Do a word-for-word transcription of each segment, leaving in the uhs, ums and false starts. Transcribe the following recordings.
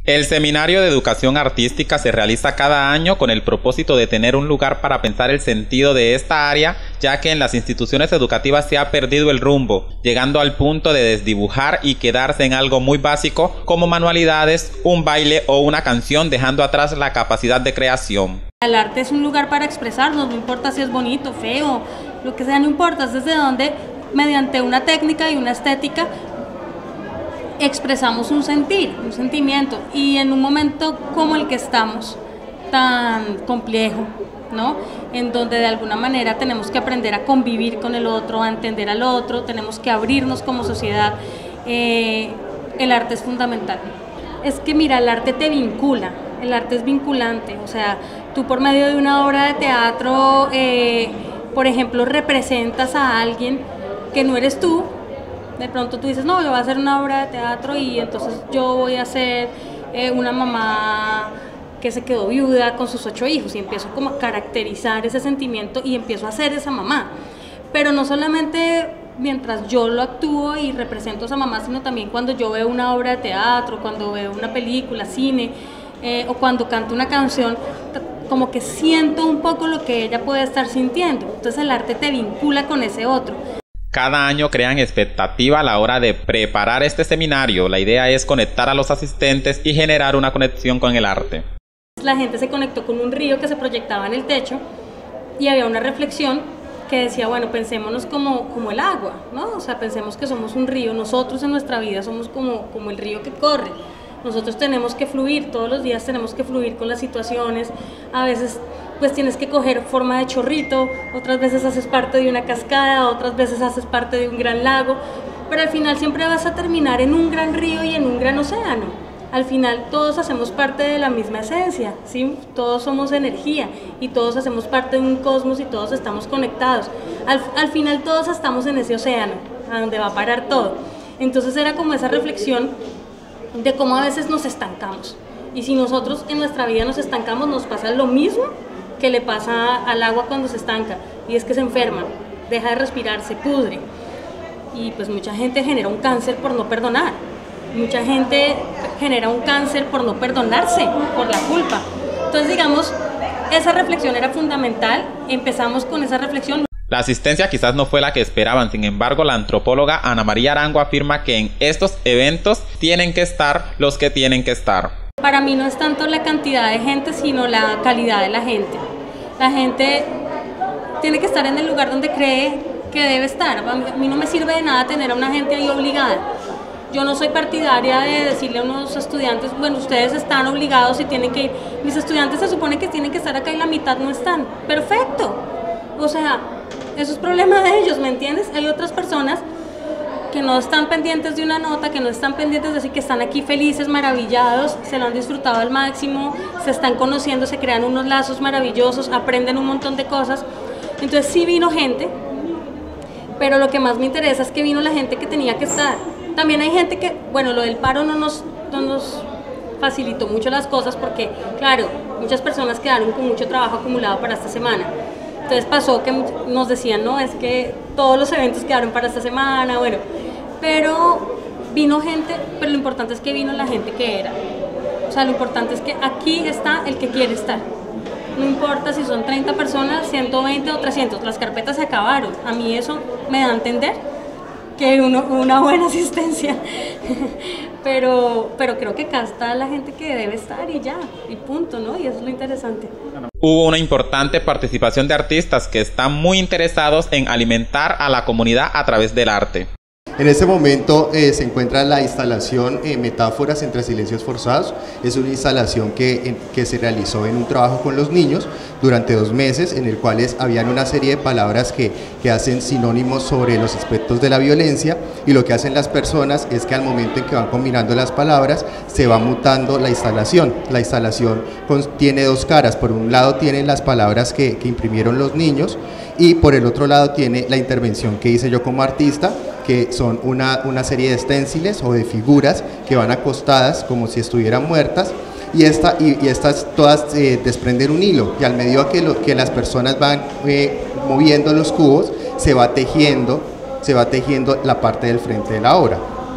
El Seminario de Educación Artística se realiza cada año con el propósito de tener un lugar para pensar el sentido de esta área, ya que en las instituciones educativas se ha perdido el rumbo, llegando al punto de desdibujar y quedarse en algo muy básico como manualidades, un baile o una canción, dejando atrás la capacidad de creación. El arte es un lugar para expresarnos, no importa si es bonito, feo, lo que sea, no importa, es desde donde mediante una técnica y una estética expresamos un sentir, un sentimiento, y en un momento como el que estamos, tan complejo, ¿no? En donde de alguna manera tenemos que aprender a convivir con el otro, a entender al otro, tenemos que abrirnos como sociedad, eh, el arte es fundamental. Es que mira, el arte te vincula, el arte es vinculante, o sea, tú por medio de una obra de teatro, eh, por ejemplo, representas a alguien que no eres tú. De pronto tú dices, no, yo voy a hacer una obra de teatro y entonces yo voy a ser eh, una mamá que se quedó viuda con sus ocho hijos, y empiezo como a caracterizar ese sentimiento y empiezo a ser esa mamá. Pero no solamente mientras yo lo actúo y represento a esa mamá, sino también cuando yo veo una obra de teatro, cuando veo una película, cine, eh, o cuando canto una canción, como que siento un poco lo que ella puede estar sintiendo. Entonces el arte te vincula con ese otro. Cada año crean expectativa a la hora de preparar este seminario. La idea es conectar a los asistentes y generar una conexión con el arte. La gente se conectó con un río que se proyectaba en el techo y había una reflexión que decía, bueno, pensémonos como, como el agua, ¿no? O sea, pensemos que somos un río, nosotros en nuestra vida somos como, como el río que corre. Nosotros tenemos que fluir, todos los días tenemos que fluir con las situaciones, a veces pues tienes que coger forma de chorrito, otras veces haces parte de una cascada, otras veces haces parte de un gran lago, pero al final siempre vas a terminar en un gran río y en un gran océano. Al final todos hacemos parte de la misma esencia, ¿sí? Todos somos energía y todos hacemos parte de un cosmos y todos estamos conectados. Al, al final todos estamos en ese océano, a donde va a parar todo. Entonces era como esa reflexión de cómo a veces nos estancamos. Y si nosotros en nuestra vida nos estancamos, nos pasa lo mismo que le pasa al agua cuando se estanca, y es que se enferma, deja de respirar, se pudre. Y pues mucha gente genera un cáncer por no perdonar. Mucha gente genera un cáncer por no perdonarse, por la culpa. Entonces, digamos, esa reflexión era fundamental. Empezamos con esa reflexión. La asistencia quizás no fue la que esperaban, sin embargo, la antropóloga Ana María Arango afirma que en estos eventos tienen que estar los que tienen que estar. Para mí no es tanto la cantidad de gente, sino la calidad de la gente. La gente tiene que estar en el lugar donde cree que debe estar. A mí no me sirve de nada tener a una gente ahí obligada. Yo no soy partidaria de decirle a unos estudiantes, bueno, ustedes están obligados y tienen que ir. Mis estudiantes se supone que tienen que estar acá y la mitad no están. ¡Perfecto! O sea, eso es problema de ellos, ¿me entiendes? Hay otras personas que no están pendientes de una nota, que no están pendientes de decir que están aquí felices, maravillados, se lo han disfrutado al máximo, se están conociendo, se crean unos lazos maravillosos, aprenden un montón de cosas. Entonces sí vino gente, pero lo que más me interesa es que vino la gente que tenía que estar. También hay gente que, bueno, lo del paro no nos, no nos facilitó mucho las cosas porque, claro, muchas personas quedaron con mucho trabajo acumulado para esta semana. Entonces pasó que nos decían, no, es que todos los eventos quedaron para esta semana, bueno, pero vino gente, pero lo importante es que vino la gente que era. O sea, lo importante es que aquí está el que quiere estar. No importa si son treinta personas, ciento veinte o trescientos, las carpetas se acabaron. A mí eso me da a entender que uno, una buena asistencia, pero, pero creo que acá está la gente que debe estar y ya, y punto, ¿no? Y eso es lo interesante. Hubo una importante participación de artistas que están muy interesados en alimentar a la comunidad a través del arte. En este momento eh, se encuentra la instalación eh, Metáforas entre silencios forzados. Es una instalación que, en, que se realizó en un trabajo con los niños durante dos meses, en el cual habían una serie de palabras que, que hacen sinónimos sobre los aspectos de la violencia, y lo que hacen las personas es que al momento en que van combinando las palabras se va mutando la instalación. La instalación tiene dos caras: por un lado tiene las palabras que, que imprimieron los niños, y por el otro lado tiene la intervención que hice yo como artista, que son una, una serie de esténciles o de figuras que van acostadas como si estuvieran muertas, y, esta, y, y estas todas eh, desprenden un hilo, y al medida que, lo, que las personas van eh, moviendo los cubos, se va tejiendo, se va tejiendo la parte del frente de la obra.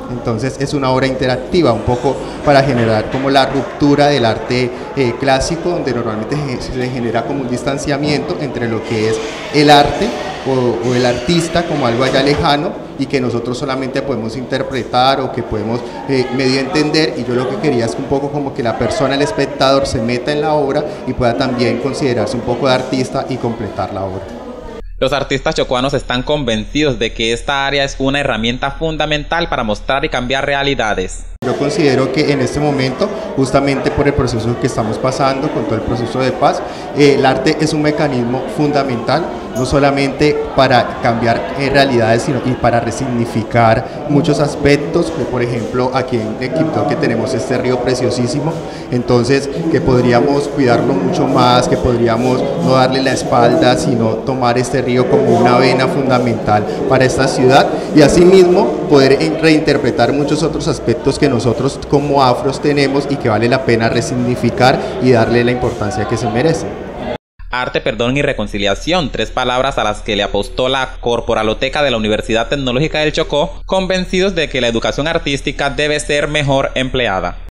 Entonces es una obra interactiva, un poco para generar como la ruptura del arte eh, clásico, donde normalmente se genera como un distanciamiento entre lo que es el arte o, o el artista como algo allá lejano y que nosotros solamente podemos interpretar o que podemos eh, medio entender, y yo lo que quería es un poco como que la persona, el espectador, se meta en la obra y pueda también considerarse un poco de artista y completar la obra. Los artistas chocuanos están convencidos de que esta área es una herramienta fundamental para mostrar y cambiar realidades. Yo considero que en este momento, justamente por el proceso que estamos pasando, con todo el proceso de paz, eh, el arte es un mecanismo fundamental, no solamente para cambiar eh, realidades, sino y para resignificar muchos aspectos, que por ejemplo aquí en Quibdó que tenemos este río preciosísimo, entonces que podríamos cuidarlo mucho más, que podríamos no darle la espalda, sino tomar este río como una vena fundamental para esta ciudad, y asimismo poder reinterpretar muchos otros aspectos que nosotros como afros tenemos y que vale la pena resignificar y darle la importancia que se merece. Arte, perdón y reconciliación, tres palabras a las que le apostó la Corporaloteca de la Universidad Tecnológica del Chocó, convencidos de que la educación artística debe ser mejor empleada.